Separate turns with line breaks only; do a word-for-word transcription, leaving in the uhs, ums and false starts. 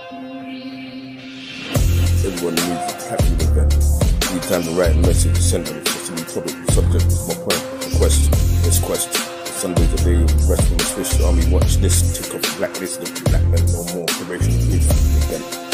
Everyone needs a captain event. Anytime the right message is sent on a specific topic, subject is my point. The question, this question. Sunday's a day of rest from the Swiss Army. Watch this tick off blacklist of black men no more. Operation Relief event.